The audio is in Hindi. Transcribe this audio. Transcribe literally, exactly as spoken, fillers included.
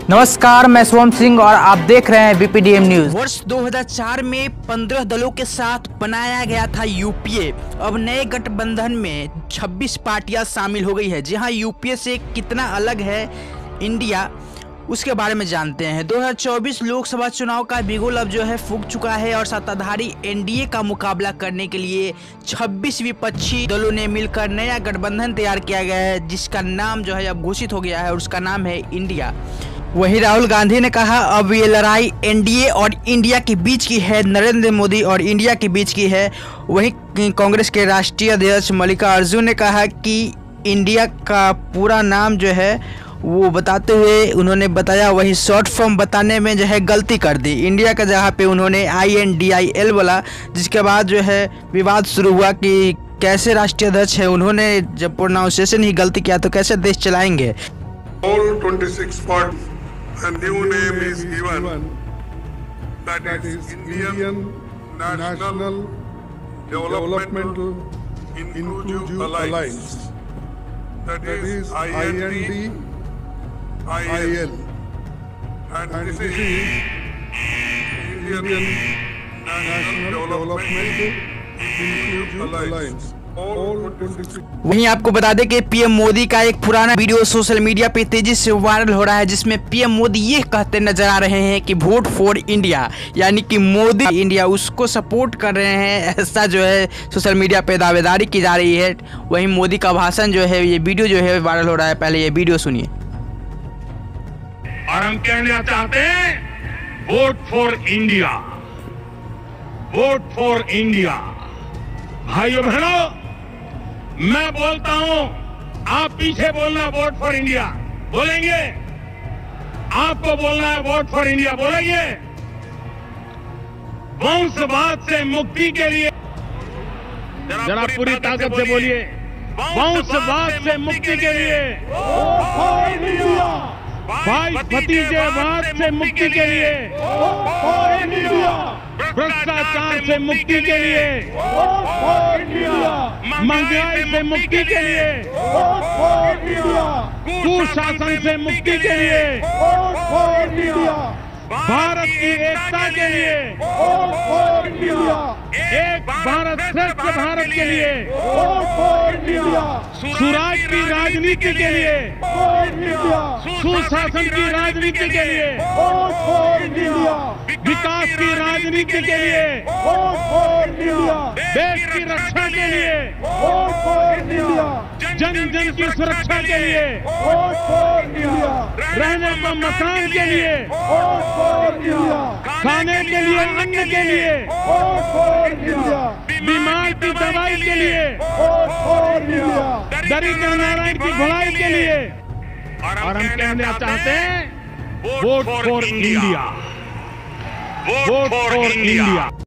नमस्कार, मैं सोम सिंह और आप देख रहे हैं बीपीडीएम न्यूज। वर्ष दो हज़ार चार में पंद्रह दलों के साथ बनाया गया था यूपीए। अब नए गठबंधन में छब्बीस पार्टियां शामिल हो गई है। जी हां, यूपीए से कितना अलग है इंडिया, उसके बारे में जानते हैं। दो हज़ार चौबीस लोकसभा चुनाव का बिगुल अब जो है फूंक चुका है और सत्ताधारी एनडीए का मुकाबला करने के लिए छब्बीस विपक्षी दलों ने मिलकर नया गठबंधन तैयार किया गया है, जिसका नाम जो है अब घोषित हो गया है और उसका नाम है इंडिया। वहीं राहुल गांधी ने कहा अब ये लड़ाई एनडीए और इंडिया के बीच की है, नरेंद्र मोदी और इंडिया के बीच की है। वहीं कांग्रेस के राष्ट्रीय अध्यक्ष मल्लिकार्जुन ने कहा कि इंडिया का पूरा नाम जो है वो बताते हुए उन्होंने बताया, वही शॉर्ट फॉर्म बताने में जो है गलती कर दी। इंडिया का जगह पे उन्होंने I N D I L बोला, जिसके बाद जो है विवाद शुरू हुआ कि कैसे राष्ट्रीय अध्यक्ष है, उन्होंने जब प्रोनाउंसिएशन ही गलती किया तो कैसे देश चलाएंगे। All twenty-six parties, a new name is given, that is Indian National Developmental Inclusive Alliance, that is I N D I L, and this is Indian National Developmental Inclusive Alliance. वहीं आपको बता दें कि पीएम मोदी का एक पुराना वीडियो सोशल मीडिया पे तेजी से वायरल हो रहा है, जिसमें पीएम मोदी ये कहते नजर आ रहे हैं कि वोट फॉर इंडिया, यानी कि मोदी इंडिया उसको सपोर्ट कर रहे हैं, ऐसा जो है सोशल मीडिया पे दावेदारी की जा रही है। वहीं मोदी का भाषण जो है, ये वीडियो जो है वायरल हो रहा है। पहले ये वीडियो सुनिए। और हम कहना चाहते हैं vote for India, vote for India. भाइयों बहनों, मैं बोलता हूं, आप पीछे बोलना वोट फॉर इंडिया, बोलेंगे? आपको बोलना है वोट फॉर इंडिया, बोलेंगे? वंशवाद से मुक्ति के लिए जरा पूरी ताकत से बोलिए, वंशवाद से मुक्ति के लिए, भाई भतीजेवाद से मुक्ति के लिए, भ्रष्टाचार से मुक्ति के लिए, महंगाई से मुक्ति के लिए, कुशासन से मुक्ति के लिए, भारत की एकता के लिए, एक भारत श्रेष्ठ भारत के लिए, सुराज की राजनीति के लिए, सुशासन की राजनीति के लिए, विकास की राजनीति के लिए, देश की रक्षा के लिए, जन जन की सुरक्षा के लिए, रहने को मकान के लिए, खाने के लिए अन्न के लिए, बीमार की दवाई के लिए, दरिद्र नारायण की भलाई के लिए। और हम कहना चाहते हैं vote for India, vote for India.